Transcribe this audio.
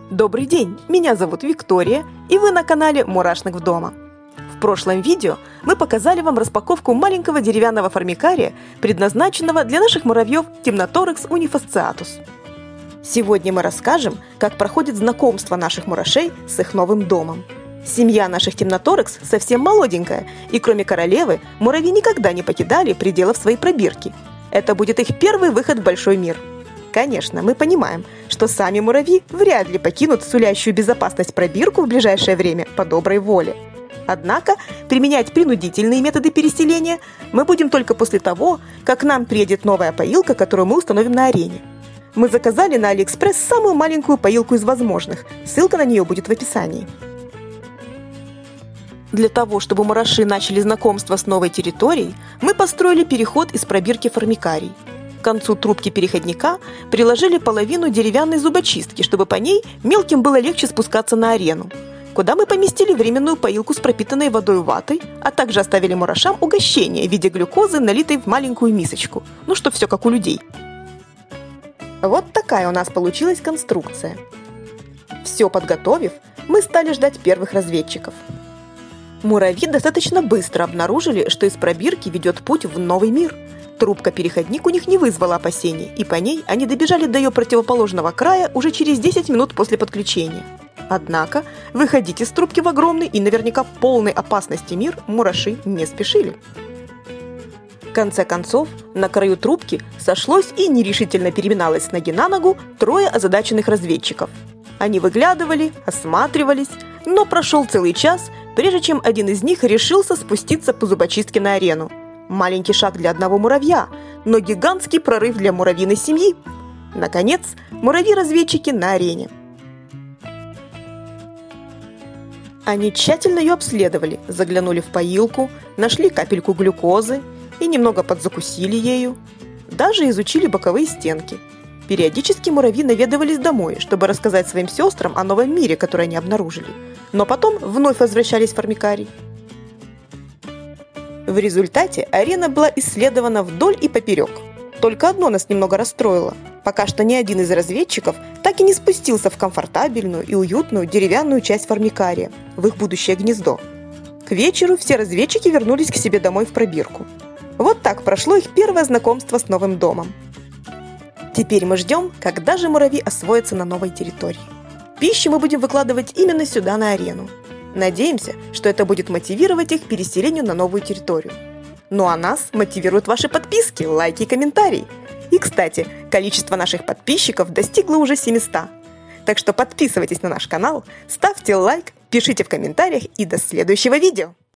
Добрый день, меня зовут Виктория, и вы на канале Мурашник в дома. В прошлом видео мы показали вам распаковку маленького деревянного формикария, предназначенного для наших муравьев Temnothorax unifasciatus. Сегодня мы расскажем, как проходит знакомство наших мурашей с их новым домом. Семья наших Temnothorax совсем молоденькая, и кроме королевы, муравьи никогда не покидали пределов своей пробирки. Это будет их первый выход в большой мир. Конечно, мы понимаем, что сами муравьи вряд ли покинут сулящую безопасность пробирку в ближайшее время по доброй воле. Однако применять принудительные методы переселения мы будем только после того, как к нам приедет новая поилка, которую мы установим на арене. Мы заказали на AliExpress самую маленькую поилку из возможных, ссылка на нее будет в описании. Для того, чтобы мураши начали знакомство с новой территорией, мы построили переход из пробирки в формикарий. К концу трубки переходника приложили половину деревянной зубочистки, чтобы по ней мелким было легче спускаться на арену, куда мы поместили временную поилку с пропитанной водой ватой, а также оставили мурашам угощение в виде глюкозы, налитой в маленькую мисочку. Ну, чтоб все как у людей. Вот такая у нас получилась конструкция. Все подготовив, мы стали ждать первых разведчиков. Муравьи достаточно быстро обнаружили, что из пробирки ведет путь в новый мир. Трубка-переходник у них не вызвала опасений, и по ней они добежали до ее противоположного края уже через 10 минут после подключения. Однако выходить из трубки в огромный и наверняка полной опасности мир мураши не спешили. В конце концов, на краю трубки сошлось и нерешительно переминалось с ноги на ногу трое озадаченных разведчиков. Они выглядывали, осматривались, но прошел целый час, прежде чем один из них решился спуститься по зубочистке на арену. Маленький шаг для одного муравья, но гигантский прорыв для муравьиной семьи. Наконец, муравьи-разведчики на арене. Они тщательно ее обследовали, заглянули в поилку, нашли капельку глюкозы и немного подзакусили ею. Даже изучили боковые стенки. Периодически муравьи наведывались домой, чтобы рассказать своим сестрам о новом мире, который они обнаружили. Но потом вновь возвращались в формикарий. В результате арена была исследована вдоль и поперек. Только одно нас немного расстроило. Пока что ни один из разведчиков так и не спустился в комфортабельную и уютную деревянную часть формикария, в их будущее гнездо. К вечеру все разведчики вернулись к себе домой в пробирку. Вот так прошло их первое знакомство с новым домом. Теперь мы ждем, когда же муравьи освоятся на новой территории. Пищу мы будем выкладывать именно сюда, на арену. Надеемся, что это будет мотивировать их к переселению на новую территорию. Ну а нас мотивируют ваши подписки, лайки и комментарии. И, кстати, количество наших подписчиков достигло уже 700. Так что подписывайтесь на наш канал, ставьте лайк, пишите в комментариях и до следующего видео!